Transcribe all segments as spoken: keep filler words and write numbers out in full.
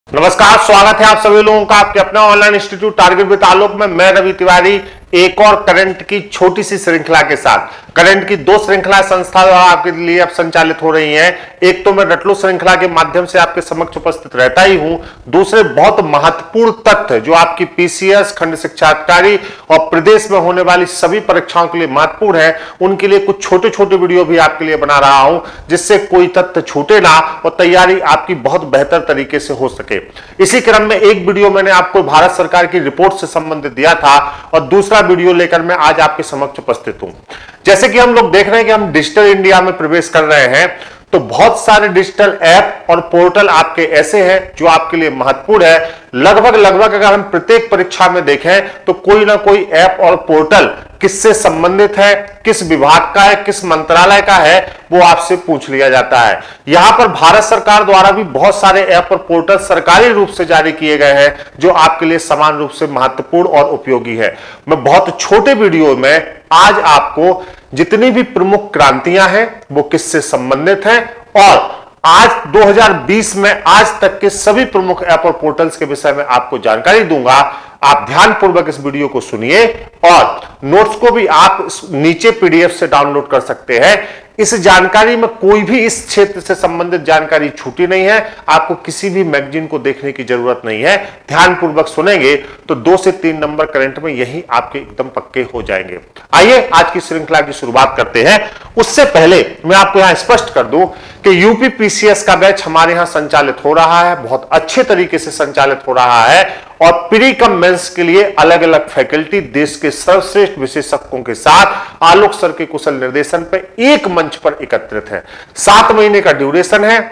नमस्कार, स्वागत है आप सभी लोगों का आपके अपना online institute target with Alok में। मैं रवि तिवारी एक और करंट की छोटी सी श्रृंखला के साथ, करंट की दो श्रृंखला संस्था द्वारा आपके लिए अब संचालित हो रही हैं। एक तो मैं रटलो श्रृंखला के माध्यम से आपके समक्ष उपस्थित रहता ही हूं, दूसरे बहुत महत्वपूर्ण तथ्य जो आपकी पीसीएस, खंड शिक्षा अधिकारी और प्रदेश में होने वाली सभी परीक्षाओं के लिए महत्वपूर्ण है, उनके लिए कुछ छोटे छोटे वीडियो भी आपके लिए बना रहा हूं, जिससे कोई तथ्य छूटे ना और तैयारी आपकी बहुत बेहतर तरीके से हो सके। इसी क्रम में एक वीडियो मैंने आपको भारत सरकार की रिपोर्ट से संबंधित दिया था और दूसरा वीडियो लेकर मैं आज आपके समक्ष उपस्थित हूं। जैसे कि हम लोग देख रहे हैं कि हम डिजिटल इंडिया में प्रवेश कर रहे हैं, तो बहुत सारे डिजिटल ऐप और पोर्टल आपके ऐसे हैं जो आपके लिए महत्वपूर्ण है। लगभग लगभग अगर हम प्रत्येक परीक्षा में देखें तो कोई ना कोई ऐप और पोर्टल किससे संबंधित है, किस विभाग का है, किस मंत्रालय का है, वो आपसे पूछ लिया जाता है। यहां पर भारत सरकार द्वारा भी बहुत सारे ऐप और पोर्टल सरकारी रूप से जारी किए गए हैं जो आपके लिए समान रूप से महत्वपूर्ण और उपयोगी है। मैं बहुत छोटे वीडियो में आज आपको जितनी भी प्रमुख क्रांतियां हैं वो किससे संबंधित हैं और आज दो हज़ार बीस में आज तक के सभी प्रमुख ऐप और पोर्टल्स के विषय में आपको जानकारी दूंगा। आप ध्यानपूर्वक इस वीडियो को सुनिए और नोट्स को भी आप नीचे पीडीएफ से डाउनलोड कर सकते हैं। इस जानकारी में कोई भी इस क्षेत्र से संबंधित जानकारी छूटी नहीं है, आपको किसी भी मैगजीन को देखने की जरूरत नहीं है। ध्यानपूर्वक सुनेंगे तो दो से तीन नंबर करंट में यही आपके एकदम पक्के हो जाएंगे। आइए आज की श्रृंखला की शुरुआत करते हैं। उससे पहले मैं आपको यहां स्पष्ट कर दूं कि यूपी पीसीएस का बैच हमारे यहां संचालित हो रहा है, बहुत अच्छे तरीके से संचालित हो रहा है और प्री कम मेंस के लिए अलग अलग फैकल्टी देश के सर्वश्रेष्ठ विशेषज्ञों के साथ आलोक सर के कुशल निर्देशन पर एक मंच पर एकत्रित है। सात महीने का ड्यूरेशन है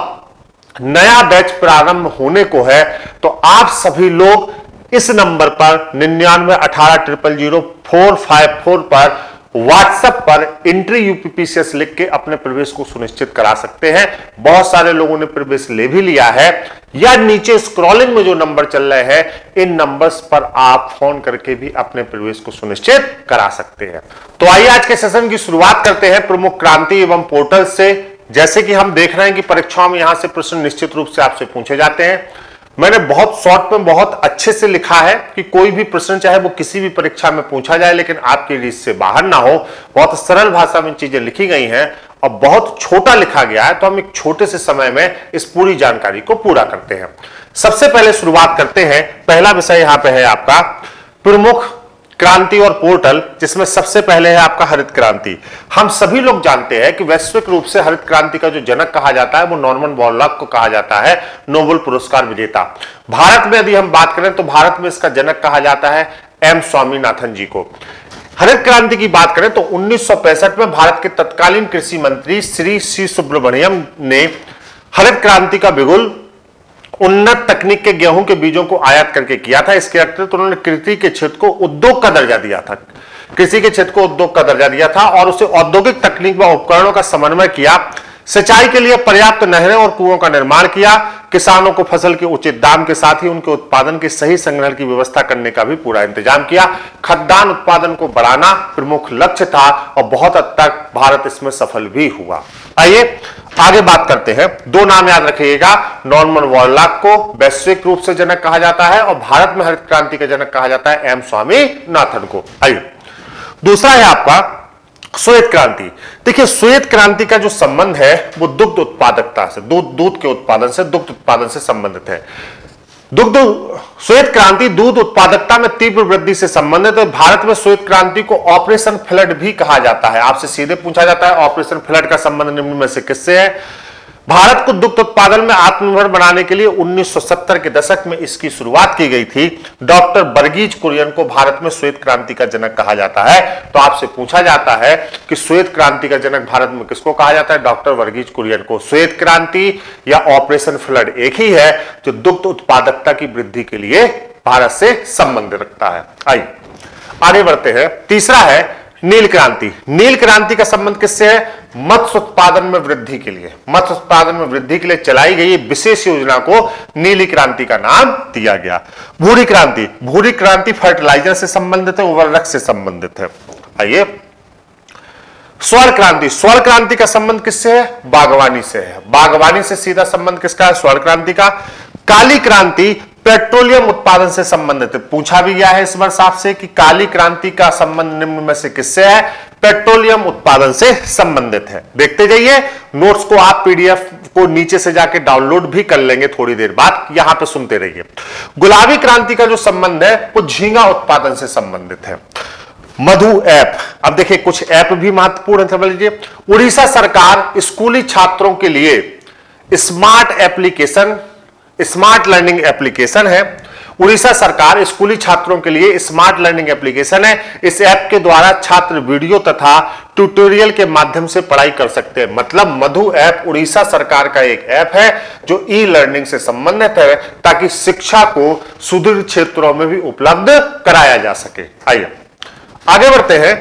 और नया बैच प्रारंभ होने को है, तो आप सभी लोग इस नंबर पर निन्यानवे अठारह triple zero four five four पर व्हाट्सएप पर एंट्री यूपीपीसीएस लिख के अपने प्रवेश को सुनिश्चित करा सकते हैं। बहुत सारे लोगों ने प्रवेश ले भी लिया है, या नीचे स्क्रॉलिंग में जो नंबर चल रहे हैं इन नंबर्स पर आप फोन करके भी अपने प्रवेश को सुनिश्चित करा सकते हैं। तो आइए आज के सेशन की शुरुआत करते हैं प्रमुख क्रांति एवं पोर्टल से। जैसे कि हम देख रहे हैं कि परीक्षाओं में यहां से प्रश्न निश्चित रूप से आपसे पूछे जाते हैं। मैंने बहुत शॉर्ट में बहुत अच्छे से लिखा है कि कोई भी प्रश्न चाहे वो किसी भी परीक्षा में पूछा जाए लेकिन आपकी रीच से बाहर ना हो। बहुत सरल भाषा में चीजें लिखी गई हैं और बहुत छोटा लिखा गया है, तो हम एक छोटे से समय में इस पूरी जानकारी को पूरा करते हैं। सबसे पहले शुरुआत करते हैं, पहला विषय यहां पे है आपका प्रमुख क्रांति और पोर्टल, जिसमें सबसे पहले है आपका हरित क्रांति। हम सभी लोग जानते हैं कि वैश्विक रूप से हरित क्रांति का जो जनक कहा जाता है वो नॉर्मन बोरलॉग को कहा जाता है, नोबेल पुरस्कार विजेता। भारत में यदि हम बात करें तो भारत में इसका जनक कहा जाता है एम स्वामीनाथन जी को। हरित क्रांति की बात करें तो उन्नीस सौ पैंसठ में भारत के तत्कालीन कृषि मंत्री श्री सी सुब्रमण्यम ने हरित क्रांति का बिगुल उन्नत तकनीक के गेहूं के बीजों को आयात करके किया था। इसके अतिरिक्त उन्होंने कृषि के क्षेत्र को उद्योग का दर्जा दिया था कृषि के क्षेत्र को उद्योग का दर्जा दिया था और उसे औद्योगिक तकनीक व उपकरणों का समन्वय किया। सिंचाई के लिए पर्याप्त नहरें और कुओं का निर्माण किया। किसानों को फसल के उचित दाम के साथ ही उनके उत्पादन के सही संग्रहण की व्यवस्था करने का भी पूरा इंतजाम किया। खाद्यान्न उत्पादन को बढ़ाना प्रमुख लक्ष्य था और बहुत हद तक भारत इसमें सफल भी हुआ। आइए आगे बात करते हैं। दो नाम याद रखिएगा, नॉर्मन बोरलॉग को वैश्विक रूप से जनक कहा जाता है और भारत में हरित क्रांति का जनक कहा जाता है एम स्वामीनाथन को। आइए दूसरा है आपका श्वेत क्रांति। देखिए, श्वेत क्रांति का जो संबंध है वो दुग्ध उत्पादकता से, दूध दूध के उत्पादन से, दुग्ध उत्पादन से संबंधित है। दुग्ध श्वेत क्रांति दूध उत्पादकता में तीव्र वृद्धि से संबंधित है। भारत में श्वेत क्रांति को ऑपरेशन फ्लड भी कहा जाता है। आपसे सीधे पूछा जाता है ऑपरेशन फ्लड का संबंध निम्न में से किससे है। भारत को दुग्ध उत्पादन में आत्मनिर्भर बनाने के लिए उन्नीस सौ सत्तर के दशक में इसकी शुरुआत की गई थी। डॉक्टर वर्गीज कुरियन को भारत में श्वेत क्रांति का जनक कहा जाता है। तो आपसे पूछा जाता है कि श्वेत क्रांति का जनक भारत में किसको कहा जाता है? डॉक्टर वर्गीज कुरियन को। श्वेत क्रांति या ऑपरेशन फ्लड एक ही है जो दुग्ध उत्पादकता की वृद्धि के लिए भारत से संबंध रखता है। आइए आगे बढ़ते हैं। तीसरा है नील क्रांति। नील क्रांति का संबंध किससे है? मत्स्य उत्पादन में वृद्धि के लिए, मत्स्य उत्पादन में वृद्धि के लिए चलाई गई विशेष योजना को नीली क्रांति का नाम दिया गया। भूरी क्रांति। भूरी क्रांति फर्टिलाइजर से संबंधित है, उर्वरक से संबंधित है। आइए स्वर्ण क्रांति, स्वर्ण क्रांति का संबंध किससे है? बागवानी से है। बागवानी से सीधा संबंध किसका है? स्वर्ण क्रांति का। काली क्रांति पेट्रोलियम उत्पादन से संबंधित है। पूछा भी गया है इस वर्ष आपसे कि काली क्रांति का संबंध निम्न में से किससे है? पेट्रोलियम उत्पादन से संबंधित है। देखते जाइए, नोट्स को आप पीडीएफ को नीचे से जाके डाउनलोड भी कर लेंगे थोड़ी देर बाद, यहां पे सुनते रहिए। गुलाबी क्रांति का जो संबंध है वो झींगा उत्पादन से संबंधित है। मधु ऐप, अब देखिए कुछ ऐप भी महत्वपूर्ण है, समझ लीजिए। उड़ीसा सरकार स्कूली छात्रों के लिए smart application, smart learning application है। उड़ीसा सरकार स्कूली छात्रों के लिए स्मार्ट लर्निंग एप्लीकेशन है। इस ऐप के द्वारा छात्र वीडियो तथा ट्यूटोरियल के माध्यम से पढ़ाई कर सकते हैं। मतलब मधु ऐप उड़ीसा सरकार का एक ऐप है जो ई लर्निंग से संबंधित है, ताकि शिक्षा को सुदूर क्षेत्रों में भी उपलब्ध कराया जा सके। आइए आगे बढ़ते हैं।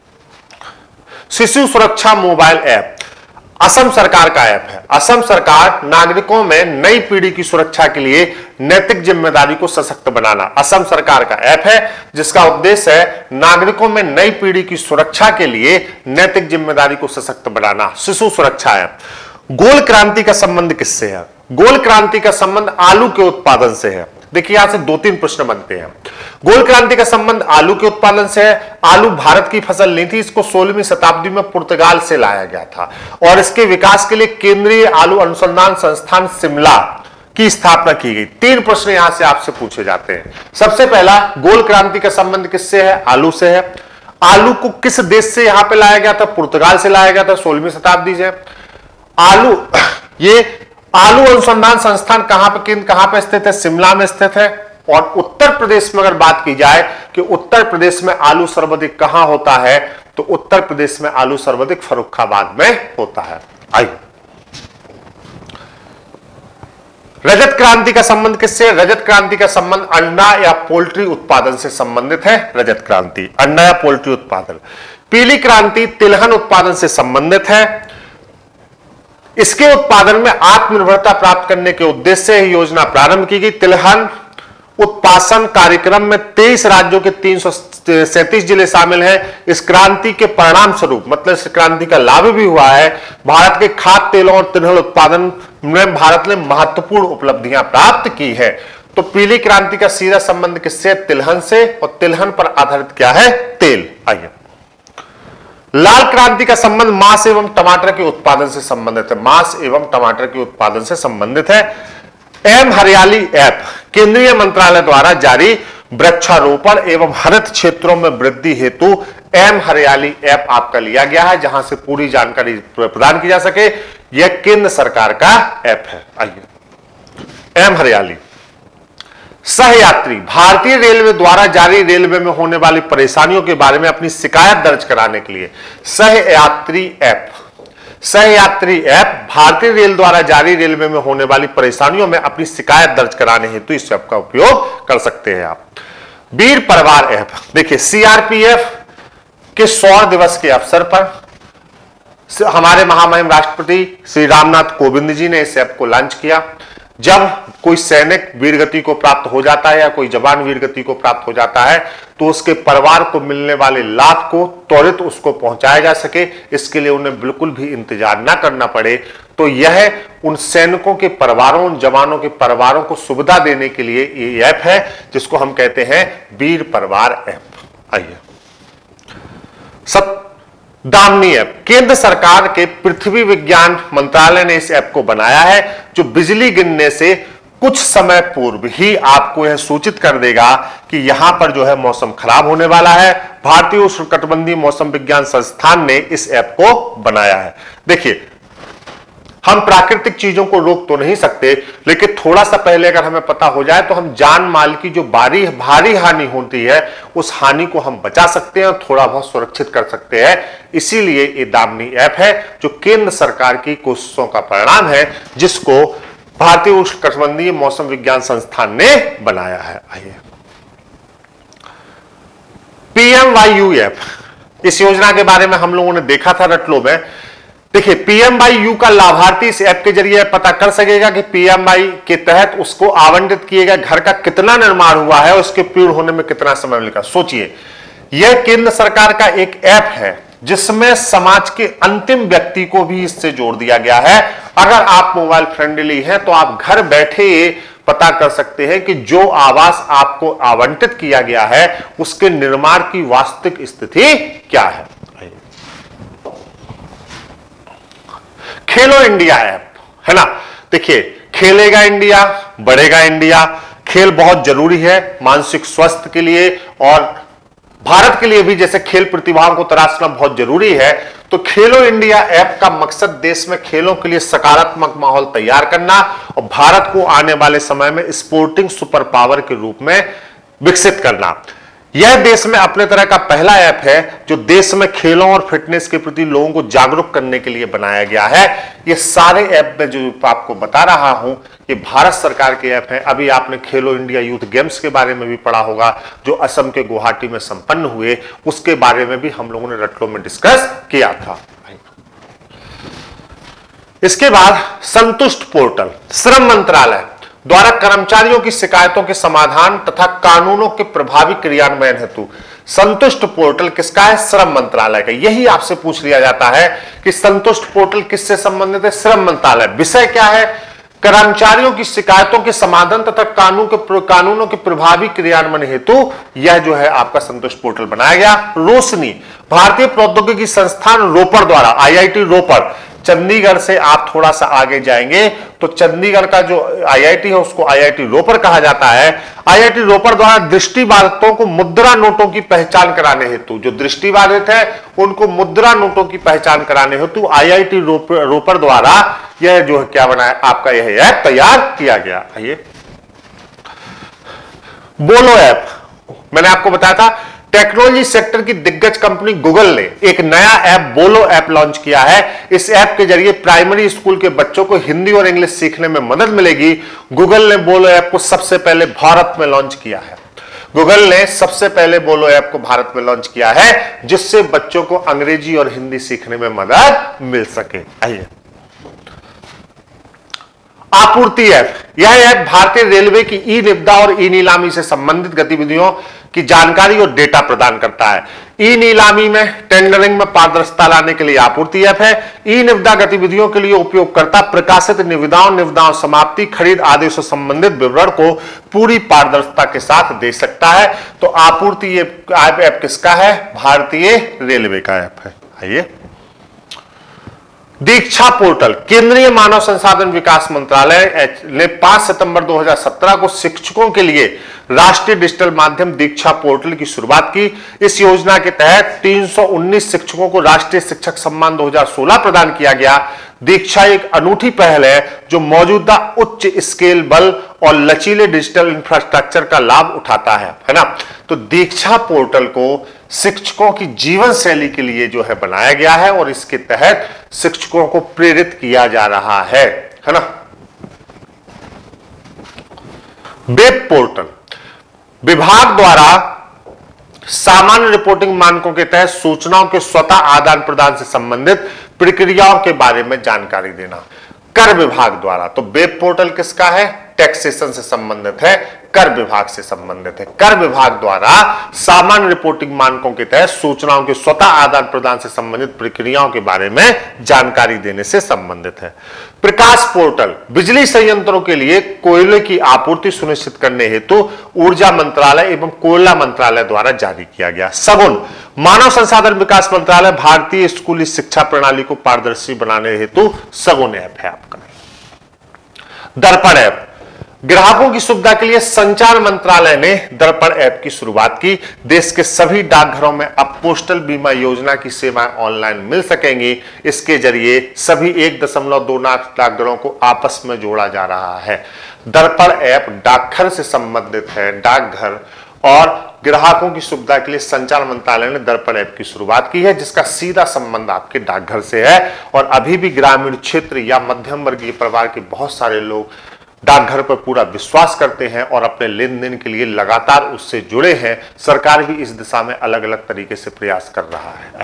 शिशु सुरक्षा मोबाइल ऐप असम सरकार का ऐप है। असम सरकार नागरिकों में नई पीढ़ी की सुरक्षा के लिए नैतिक जिम्मेदारी को सशक्त बनाना, असम सरकार का ऐप है जिसका उद्देश्य है नागरिकों में नई पीढ़ी की सुरक्षा के लिए नैतिक जिम्मेदारी को सशक्त बनाना, शिशु सुरक्षा ऐप। गोल क्रांति का संबंध किससे है? गोल क्रांति का संबंध आलू के उत्पादन से है। देखिए यहां से दो तीन प्रश्न बनते हैं। गोल क्रांति का संबंध आलू के उत्पादन से है। आलू भारत की फसल नहीं थी, इसको सोलहवीं शताब्दी में पुर्तगाल से लाया गया था और इसके विकास के लिए केंद्रीय आलू अनुसंधान संस्थान शिमला की स्थापना की गई। तीन प्रश्न यहां से आपसे पूछे जाते हैं। सबसे पहला, गोल क्रांति का संबंध किससे है? आलू से है। आलू को किस देश से यहां पर लाया गया था? पुर्तगाल से लाया गया था, सोलहवीं शताब्दी से। आलू ये आलू अनुसंधान संस्थान कहां पर केंद्र कहां पर स्थित है? शिमला में स्थित है। और उत्तर प्रदेश में अगर बात की जाए कि उत्तर प्रदेश में आलू सर्वाधिक कहां होता है, तो उत्तर प्रदेश में आलू सर्वाधिक फर्रुखाबाद में होता है। आइए, रजत क्रांति का संबंध किससे? रजत क्रांति का संबंध अंडा या पोल्ट्री उत्पादन से संबंधित है। रजत क्रांति अंडा या पोल्ट्री उत्पादन। पीली क्रांति तिलहन उत्पादन से संबंधित है। इसके उत्पादन में आत्मनिर्भरता प्राप्त करने के उद्देश्य से ही योजना प्रारंभ की गई। तिलहन उत्पादन कार्यक्रम में तेईस राज्यों के तीन सौ सैंतीस जिले शामिल हैं। इस क्रांति के परिणाम स्वरूप, मतलब इस क्रांति का लाभ भी हुआ है, भारत के खाद्य तेलों और तिलहन उत्पादन में भारत ने महत्वपूर्ण उपलब्धियां प्राप्त की है। तो पीली क्रांति का सीधा संबंध किससे? तिलहन से। और तिलहन पर आधारित क्या है? तेल। आइए, लाल क्रांति का संबंध मांस एवं टमाटर के उत्पादन से संबंधित है। मांस एवं टमाटर के उत्पादन से संबंधित है। एम हरियाली ऐप केंद्रीय मंत्रालय द्वारा जारी वृक्षारोपण एवं हरित क्षेत्रों में वृद्धि हेतु एम हरियाली ऐप आपका लिया गया है, जहां से पूरी जानकारी प्रदान की जा सके। यह केंद्र सरकार का ऐप है। आइए, एम हरियाली। सहयात्री भारतीय रेलवे द्वारा जारी रेलवे में होने वाली परेशानियों के बारे में अपनी शिकायत दर्ज कराने के लिए सहयात्री ऐप सहयात्री ऐप भारतीय रेल द्वारा जारी रेलवे में होने वाली परेशानियों में अपनी शिकायत दर्ज कराने हेतु इस ऐप का उपयोग कर सकते हैं आप। वीर परिवार ऐप, देखिए सीआरपीएफ के सौ दिवस के अवसर पर हमारे महामहिम राष्ट्रपति श्री रामनाथ कोविंद जी ने इस ऐप को लॉन्च किया। जब कोई सैनिक वीरगति को प्राप्त हो जाता है या कोई जवान वीरगति को प्राप्त हो जाता है, तो उसके परिवार को मिलने वाले लाभ को त्वरित उसको पहुंचाया जा सके, इसके लिए उन्हें बिल्कुल भी इंतजार ना करना पड़े। तो यह उन सैनिकों के परिवारों, उन जवानों के परिवारों को सुविधा देने के लिए ये ऐप है, जिसको हम कहते हैं वीर परिवार ऐप। आइए, सब दामनी ऐप केंद्र सरकार के पृथ्वी विज्ञान मंत्रालय ने इस ऐप को बनाया है, जो बिजली गिरने से कुछ समय पूर्व ही आपको यह सूचित कर देगा कि यहां पर जो है मौसम खराब होने वाला है। भारतीय उष्णकटिबंधीय मौसम विज्ञान संस्थान ने इस ऐप को बनाया है। देखिए, हम प्राकृतिक चीजों को रोक तो नहीं सकते, लेकिन थोड़ा सा पहले अगर हमें पता हो जाए तो हम जान माल की जो भारी भारी हानि होती है, उस हानि को हम बचा सकते हैं और थोड़ा बहुत सुरक्षित कर सकते हैं। इसीलिए ये दामनी ऐप है, जो केंद्र सरकार की कोशिशों का परिणाम है, जिसको भारतीय उष्णकटिबंधीय मौसम विज्ञान संस्थान ने बनाया है। आइए, पीएमवाईयू ऐप, इस योजना के बारे में हम लोगों ने देखा था रटलो में। देखिए, पीएमवाईयू का लाभार्थी इस ऐप के जरिए पता कर सकेगा कि पीएमवाई के तहत उसको आवंटित किए गए घर का कितना निर्माण हुआ है और उसके पूर्ण होने में कितना समय मिलेगा। सोचिए, यह केंद्र सरकार का एक ऐप है जिसमें समाज के अंतिम व्यक्ति को भी इससे जोड़ दिया गया है। अगर आप मोबाइल फ्रेंडली हैं तो आप घर बैठे पता कर सकते हैं कि जो आवास आपको आवंटित किया गया है उसके निर्माण की वास्तविक स्थिति क्या है। खेलो इंडिया ऐप है ना, देखिए खेलेगा इंडिया बढ़ेगा इंडिया। खेल बहुत जरूरी है मानसिक स्वास्थ्य के लिए और भारत के लिए भी, जैसे खेल प्रतिभाओं को तराशना बहुत जरूरी है। तो खेलो इंडिया ऐप का मकसद देश में खेलों के लिए सकारात्मक माहौल तैयार करना और भारत को आने वाले समय में स्पोर्टिंग सुपर पावर के रूप में विकसित करना। यह देश में अपने तरह का पहला ऐप है जो देश में खेलों और फिटनेस के प्रति लोगों को जागरूक करने के लिए बनाया गया है। ये सारे ऐप में जो आपको बता रहा हूं ये भारत सरकार के ऐप हैं। अभी आपने खेलो इंडिया यूथ गेम्स के बारे में भी पढ़ा होगा जो असम के गुवाहाटी में संपन्न हुए, उसके बारे में भी हम लोगों ने रटलो में डिस्कस किया था। इसके बाद संतुष्ट पोर्टल श्रम मंत्रालय द्वारा कर्मचारियों की शिकायतों के समाधान तथा कानूनों के प्रभावी क्रियान्वयन हेतु संतुष्ट पोर्टल किसका है? श्रम मंत्रालय का। यही आपसे पूछ लिया जाता है कि संतुष्ट पोर्टल किससे संबंधित है? श्रम मंत्रालय। विषय क्या है? कर्मचारियों की शिकायतों के समाधान तथा कानून के कानूनों के प्रभावी क्रियान्वयन हेतु यह जो है आपका संतुष्ट पोर्टल बनाया गया। रोशनी भारतीय प्रौद्योगिकी संस्थान रोपड़ द्वारा, आईआईटी रोपड़, चंडीगढ़ से आप थोड़ा सा आगे जाएंगे तो चंडीगढ़ का जो आईआईटी है उसको आईआईटी रोपड़ कहा जाता है। आईआईटी रोपड़ द्वारा दृष्टिबाधितों को मुद्रा नोटों की पहचान कराने हेतु, जो दृष्टिबाधित है उनको मुद्रा नोटों की पहचान कराने हेतु आईआईटी रोपड़ द्वारा यह जो है क्या बनाया आपका यह ऐप तैयार किया गया। आइए बोलो ऐप, मैंने आपको बताया था टेक्नोलॉजी सेक्टर की दिग्गज कंपनी गूगल ने एक नया ऐप बोलो ऐप लॉन्च किया है। इस ऐप के जरिए प्राइमरी स्कूल के बच्चों को हिंदी और इंग्लिश सीखने में मदद मिलेगी। गूगल ने बोलो ऐप को सबसे पहले भारत में लॉन्च किया है। गूगल ने सबसे पहले बोलो ऐप को भारत में लॉन्च किया है जिससे बच्चों को अंग्रेजी और हिंदी सीखने में मदद मिल सके। आइए आपूर्ति ऐप, यह ऐप भारतीय रेलवे की ई निविदा और ई नीलामी से संबंधित गतिविधियों की जानकारी और डेटा प्रदान करता है। ई नीलामी में टेंडरिंग में पारदर्शिता लाने के लिए आपूर्ति ऐप है। ई निविदा गतिविधियों के लिए उपयोगकर्ता प्रकाशित निविदाओं, निविदाओं समाप्ति, खरीद आदि से संबंधित विवरण को पूरी पारदर्शिता के साथ दे सकता है। तो आपूर्ति ऐप ऐप किसका है? भारतीय रेलवे का ऐप है। आइए दीक्षा पोर्टल, केंद्रीय मानव संसाधन विकास मंत्रालय ने पांच सितंबर दो हज़ार सत्रह को शिक्षकों के लिए राष्ट्रीय डिजिटल माध्यम दीक्षा पोर्टल की शुरुआत की। इस योजना के तहत तीन सौ उन्नीस शिक्षकों को राष्ट्रीय शिक्षक सम्मान दो हज़ार सोलह प्रदान किया गया। दीक्षा एक अनूठी पहल है जो मौजूदा उच्च स्केल बल और लचीले डिजिटल इंफ्रास्ट्रक्चर का लाभ उठाता है, है ना। तो दीक्षा पोर्टल को शिक्षकों की जीवन शैली के लिए जो है बनाया गया है और इसके तहत शिक्षकों को प्रेरित किया जा रहा है, है ना। वेब पोर्टल, विभाग द्वारा सामान्य रिपोर्टिंग मानकों के तहत सूचनाओं के स्वतः आदान प्रदान से संबंधित प्रक्रियाओं के बारे में जानकारी देना। कर विभाग द्वारा, तो वेब पोर्टल किसका है? टैक्सेशन से संबंधित है, कर विभाग से संबंधित है। कर विभाग द्वारा सामान्य रिपोर्टिंग मानकों के तहत सूचनाओं के स्वतः आदान प्रदान से संबंधित प्रक्रियाओं के बारे में जानकारी देने से संबंधित है। प्रकाश पोर्टल, बिजली संयंत्रों के लिए कोयले की आपूर्ति सुनिश्चित करने हेतु ऊर्जा मंत्रालय एवं कोयला मंत्रालय द्वारा जारी किया गया। सगुन, मानव संसाधन विकास मंत्रालय भारतीय स्कूली शिक्षा प्रणाली को पारदर्शी बनाने हेतु सगुन ऐप है आपका। दर्पण ऐप, ग्राहकों की सुविधा के लिए संचार मंत्रालय ने दर्पण ऐप की शुरुआत की। देश के सभी डाकघरों में अब पोस्टल बीमा योजना की सेवाएं ऑनलाइन मिल सकेंगी। इसके जरिए सभी एक दशमलव दो लाख डाकघरों को आपस में जोड़ा जा रहा है। दर्पण ऐप डाकघर से संबंधित है। डाकघर और ग्राहकों की सुविधा के लिए संचार मंत्रालय ने दर्पण ऐप की शुरुआत की है जिसका सीधा संबंध आपके डाकघर से है। और अभी भी ग्रामीण क्षेत्र या मध्यम वर्गीय परिवार के बहुत सारे लोग डाकघर पर पूरा विश्वास करते हैं और अपने लेन देन के लिए लगातार उससे जुड़े हैं। सरकार भी इस दिशा में अलग अलग तरीके से प्रयास कर रहा है।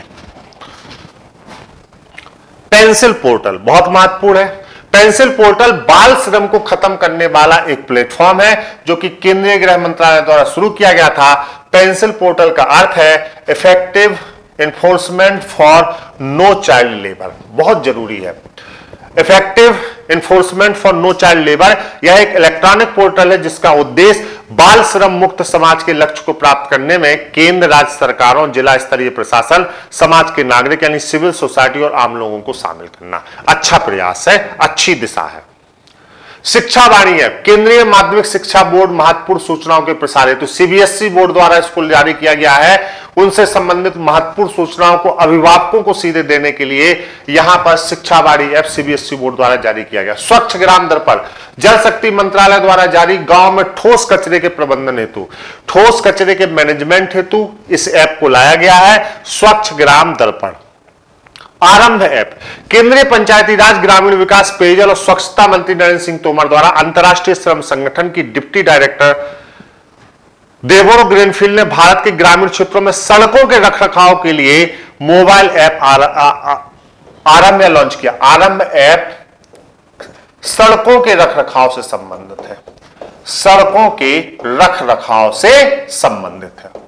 पेंसिल पोर्टल बहुत महत्वपूर्ण है। पेंसिल पोर्टल बाल श्रम को खत्म करने वाला एक प्लेटफॉर्म है जो कि केंद्रीय गृह मंत्रालय द्वारा शुरू किया गया था। पेंसिल पोर्टल का अर्थ है effective enforcement for no child labour, बहुत जरूरी है। Effective enforcement for no child labour, यह एक इलेक्ट्रॉनिक पोर्टल है जिसका उद्देश्य बाल श्रम मुक्त समाज के लक्ष्य को प्राप्त करने में केंद्र, राज्य सरकारों, जिला स्तरीय प्रशासन, समाज के नागरिक यानी सिविल सोसाइटी और आम लोगों को शामिल करना। अच्छा प्रयास है, अच्छी दिशा है। शिक्षा वाणी है, केंद्रीय माध्यमिक शिक्षा बोर्ड महत्वपूर्ण सूचनाओं के प्रसार हेतु, सीबीएसई बोर्ड द्वारा इसको जारी किया गया है। उनसे संबंधित महत्वपूर्ण सूचनाओं को अभिभावकों को सीधे देने के लिए यहां पर शिक्षा वाणी ऐप सीबीएसई बोर्ड द्वारा जारी किया गया। स्वच्छ ग्राम दर्पण, जल शक्ति मंत्रालय द्वारा जारी गांव में ठोस कचरे के प्रबंधन हेतु, ठोस कचरे के मैनेजमेंट हेतु इस ऐप को लाया गया है, स्वच्छ ग्राम दर्पण। आरंभ ऐप, केंद्रीय पंचायती राज, ग्रामीण विकास, पेयजल और स्वच्छता मंत्री नरेंद्र सिंह तोमर द्वारा अंतर्राष्ट्रीय श्रम संगठन की डिप्टी डायरेक्टर देबोरा ग्रीनफील्ड ने भारत के ग्रामीण क्षेत्रों में सड़कों के रखरखाव के लिए मोबाइल ऐप आरंभ लॉन्च किया। आरंभ ऐप सड़कों के रखरखाव से संबंधित है, सड़कों के रखरखाव से संबंधित है।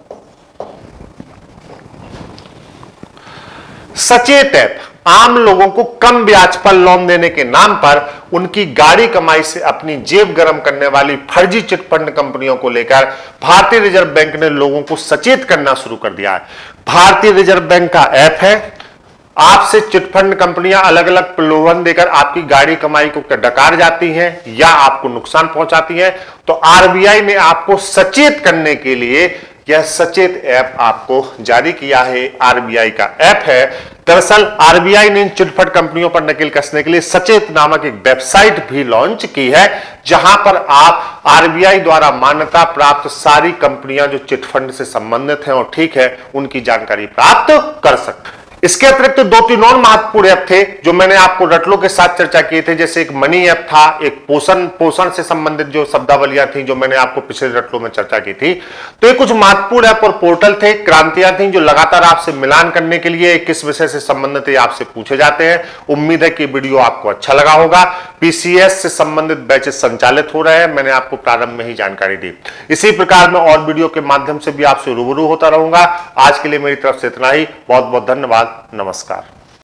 सचेत ऐप, आम लोगों को कम ब्याज पर लोन देने के नाम पर उनकी गाड़ी कमाई से अपनी जेब गर्म करने वाली फर्जी चिटफंड कंपनियों को लेकर भारतीय रिजर्व बैंक ने लोगों को सचेत करना शुरू कर दिया है। भारतीय रिजर्व बैंक का ऐप है, आपसे चिटफंड कंपनियां अलग अलग प्रलोभन देकर आपकी गाड़ी कमाई को डकार जाती हैं या आपको नुकसान पहुंचाती हैं, तो आरबीआई ने आपको सचेत करने के लिए यह सचेत ऐप आपको जारी किया है। आरबीआई का ऐप है। दरअसल आरबीआई ने इन चिटफंड कंपनियों पर नकेल कसने के लिए सचेत नामक एक वेबसाइट भी लॉन्च की है, जहां पर आप आरबीआई द्वारा मान्यता प्राप्त सारी कंपनियां जो चिटफंड से संबंधित हैं और ठीक है उनकी जानकारी प्राप्त कर सकते हैं। इसके अतिरिक्त तो दो तीन और महत्वपूर्ण ऐप थे जो मैंने आपको रटलों के साथ चर्चा किए थे, जैसे एक मनी ऐप था, एक पोषण पोषण से संबंधित जो शब्दावलियां थी जो मैंने आपको पिछले रटलों में चर्चा की थी। तो ये कुछ महत्वपूर्ण ऐप और पोर्टल थे, क्रांतियां थी जो लगातार आपसे मिलान करने के लिए किस विषय से संबंधित है आपसे पूछे जाते हैं। उम्मीद है कि वीडियो आपको अच्छा लगा होगा। पीसीएस से संबंधित बैचेस संचालित हो रहे हैं, मैंने आपको प्रारंभ में ही जानकारी दी। इसी प्रकार में और वीडियो के माध्यम से भी आपसे रूबरू होता रहूंगा। आज के लिए मेरी तरफ से इतना ही, बहुत बहुत धन्यवाद, नमस्कार।